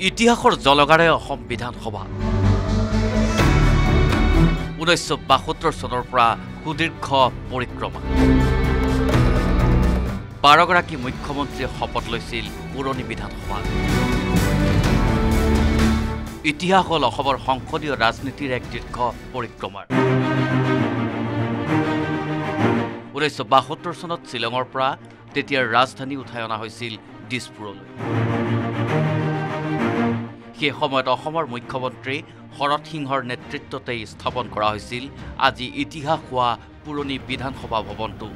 ইতিহাসৰ জলগাৰে অসম বিধানসভা 1972 চনৰ পৰা সুদীৰ্ঘ পৰিক্ৰমা 12 গৰাকী মুখ্যমন্ত্ৰীয়ে শপত লৈছিল পুৰণি বিধানসভাত ইতিহাস হ'ল অসমৰ সংসদীয় ৰাজনীতিৰ এক দীৰ্ঘ পৰিক্ৰমাৰ 1972 চনত শ্বিলঙৰ পৰা তেতিয়াৰ ৰাজধানী উঠাই অনা হৈছিল দিছপুৰলৈ সেই সময়ত অসমৰ মুখ্যমন্ত্ৰী শৰৎ সিংহৰ নেতৃত্বতে স্থাপন কৰা হৈছিল আজি ইতিহাস হোৱা পুৰণি বিধানসভা ভৱনটো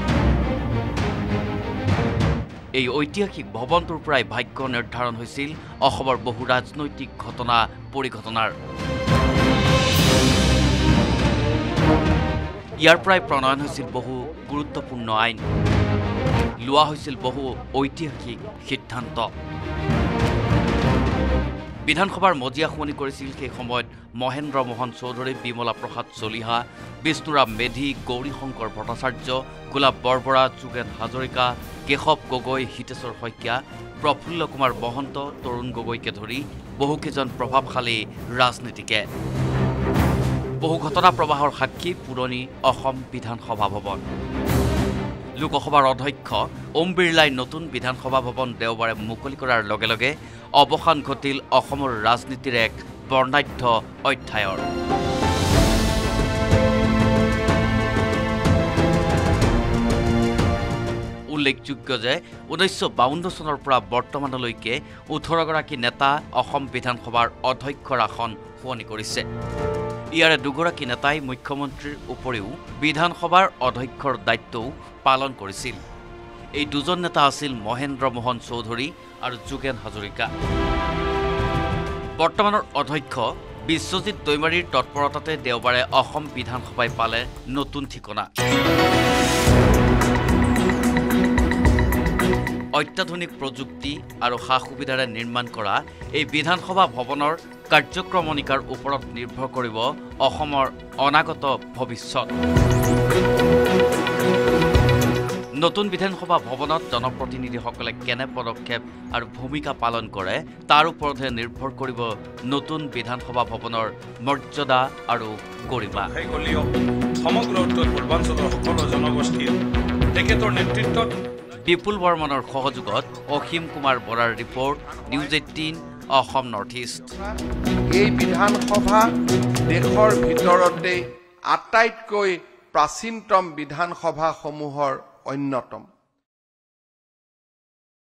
এই ঐতিহাসিক ভৱনটোৰ পৰাই ভাগ্য নিৰ্ধাৰণ হৈছিল অসমৰ বহু ৰাজনৈতিক ঘটনা পৰিঘটনাৰ ইয়াৰ পৰাই প্ৰণয়ন হৈছিল বহু গুৰুত্বপূৰ্ণ আইন লোৱা হৈছিল বহু ঐতিহাসিক সিদ্ধান্ত বিধানসভাৰ মজিয়া শুনি কৰিছিল সেই সময়ত মহেন্দ্ৰ মোহন চৌধুৰী বিমলা প্ৰসাদ চলিহা বিষ্ণুৰাম মেধি গৌৰী শংকৰ ভট্টাচাৰ্য গোলাপ বৰবৰা যোগেন হাজৰিকা কেশৱ গগৈ হিতেশ্বৰ শইকীয়া প্ৰফুল্ল কুমাৰ মহন্ত তৰুণ গগৈকে ধৰি বহুকেইজন প্ৰভাৱশালী ৰাজনীতিকে বহু ঘটনা প্ৰবাহৰ সাক্ষী পুৰণি অসম বিধানসভা ভৱন লোকসভাৰ অধ্যক্ষ ওম বিৰলাই নতুন বিধানসভা ভৱন দেওবাৰে মুকলি কৰাৰ লগে লগে অৱসান ঘটিল অসমৰ ৰাজনীতিৰ এক বৰ্ণাঢ্য অধ্যায়ৰ উল্লেখযোগ্য যে 1952 চনৰ পৰা বৰ্তমানলৈকে 18 গৰাকী নেতা অসম বিধানসভাৰ অধ্যক্ষৰ আসন শুৱনি কৰিছে ইয়াৰে দুগৰাকী নেতাই মুখ্যমন্ত্ৰীৰ উপৰিও বিধানসভাৰ অধ্যক্ষৰ দায়িত্বও পালন কৰিছিল এই দুজন নেতা আছিল মহেন্দ্ৰ মোহন চৌধুৰী আৰু যোগেন হাজৰিকা বৰ্তমানৰ অধ্যক্ষ বিশ্বজিৎ দৈমাৰীৰ তৎপৰতাতে দেওবাৰে অসম বিধানসভাই পালে নতুন ঠিকনা অত্যাধুনিক প্ৰযুক্তি আৰু সা-সুবিধাৰে নিৰ্মাণ কৰা এই বিধানসভা ভৱনৰ কাৰ্যক্ৰমণিকাৰ ওপৰত নিৰ্ভৰ কৰিব অসমৰ অনাগত ভৱিষ্যত নতুন বিধানসভা ভৱনত জনপ্ৰতিনিধিসকলে কেনে পদক্ষেপ আৰু ভূমিকা পালন কৰে তাৰ ওপৰতহে নিৰ্ভৰ কৰিব নতুন বিধানসভা ভৱনৰ মৰ্যাদা আৰু গৰিমা সমগ্ৰ উত্তৰ পূৰ্বাঞ্চলৰ সকলো জনগোষ্ঠীৰ তেখেতৰ নেতৃত্বত বিপুল বৰ্মনৰ সহযোগত অসীম কুমাৰ বৰাৰ report news 18 Assam north east এই বিধানসভা দেশৰ ভিতৰতে আটাইতকৈ প্ৰাচীনতম বিধানসভাসমূহৰ অন্যতম